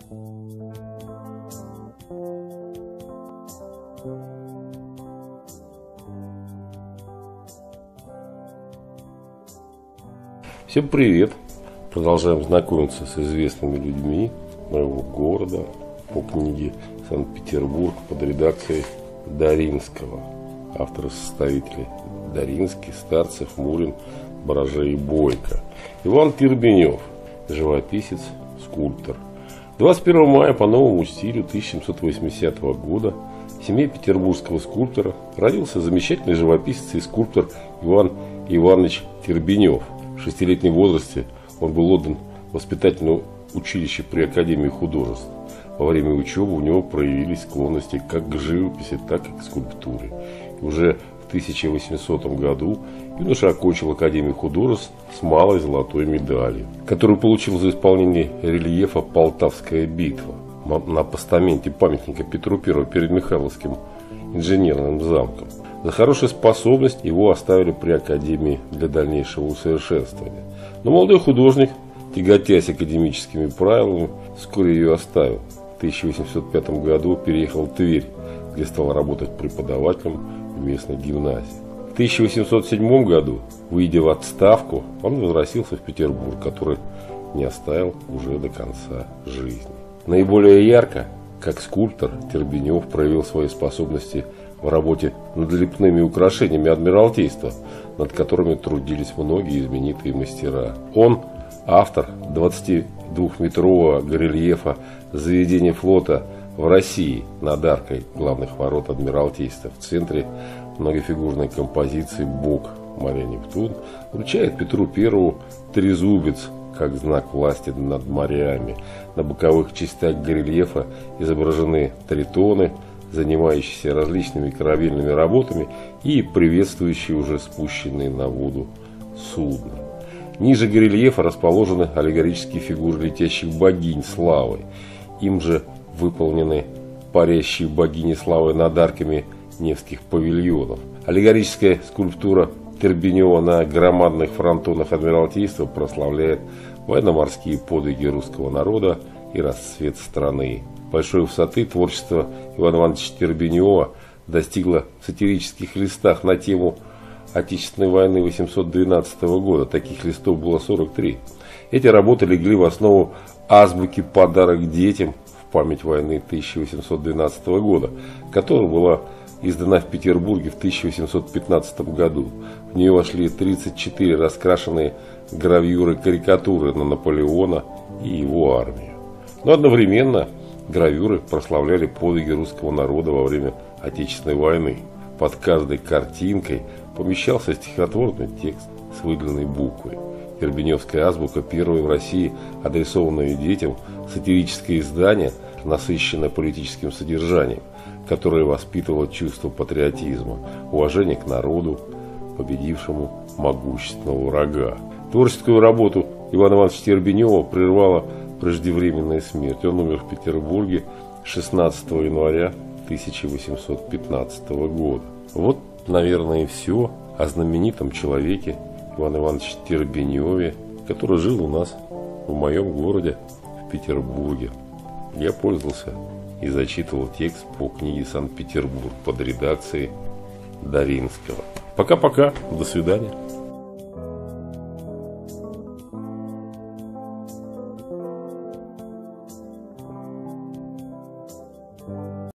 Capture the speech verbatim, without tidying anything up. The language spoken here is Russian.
Всем привет! Продолжаем знакомиться с известными людьми моего города по книге «Санкт-Петербург» под редакцией Даринского. Авторы, составители: Даринский, Старцев, Мурин, Баражей и Бойко. Иван Тербенев, живописец, скульптор. двадцать первого мая по новому стилю тысяча семьсот восьмидесятого года в семье петербургского скульптора родился замечательный живописец и скульптор Иван Иванович Тербенев. В шестилетнем возрасте он был отдан в воспитательное училище при Академии художеств. Во время учебы у него проявились склонности как к живописи, так и к скульптуре. И уже в тысяча восьмисотом году юноша окончил Академию художеств с малой золотой медалью, которую получил за исполнение рельефа «Полтавская битва» на постаменте памятника Петру Первому перед Михайловским инженерным замком. За хорошую способность его оставили при Академии для дальнейшего усовершенствования. Но молодой художник, тяготясь академическими правилами, вскоре ее оставил. В тысяча восемьсот пятом году переехал в Тверь, где стал работать преподавателем в местной гимназии. В тысяча восемьсот седьмом году, выйдя в отставку, он возвратился в Петербург, который не оставил уже до конца жизни. Наиболее ярко, как скульптор, Тербенев проявил свои способности в работе над лепными украшениями Адмиралтейства, над которыми трудились многие знаменитые мастера. Он автор двадцатидвухметрового горельефа «Заведение флота в России» над аркой главных ворот Адмиралтейства. В центре многофигурной композиции «Бог моря Нептун» вручает Петру Первому трезубец как знак власти над морями. На боковых частях горельефа изображены тритоны, занимающиеся различными корабельными работами и приветствующие уже спущенные на воду судна. Ниже горельефа расположены аллегорические фигуры летящих богинь славы. Им же выполнены парящие богини славы над арками Невских павильонов. Аллегорическая скульптура Тербенева на громадных фронтонах Адмиралтейства прославляет военно-морские подвиги русского народа и расцвет страны. Большой высоты творчество Ивана Ивановича Тербенева достигло в сатирических листах на тему Отечественной войны восемьсот двенадцатого года. Таких листов было сорок три. Эти работы легли в основу азбуки «Подарок детям» в память войны тысяча восемьсот двенадцатого года, которая была издана в Петербурге в тысяча восемьсот пятнадцатом году. В нее вошли тридцать четыре раскрашенные гравюры карикатуры на Наполеона и его армию. Но одновременно гравюры прославляли подвиги русского народа во время Отечественной войны. Под каждой картинкой помещался стихотворный текст с выделенной буквой. Тербеневская азбука, первое в России адресованное детям сатирическое издание, насыщенное политическим содержанием, которое воспитывало чувство патриотизма, уважение к народу, победившему могущественного врага. Творческую работу Ивана Ивановича Тербенева прервала преждевременная смерть. Он умер в Петербурге шестнадцатого января тысяча восемьсот пятнадцатого года. Вот, наверное, и все о знаменитом человеке Иване Ивановиче Тербеневе, который жил у нас в моем городе, в Петербурге. Я пользовался и зачитывал текст по книге «Санкт-Петербург» под редакцией Даринского. Пока-пока, до свидания. Thank you.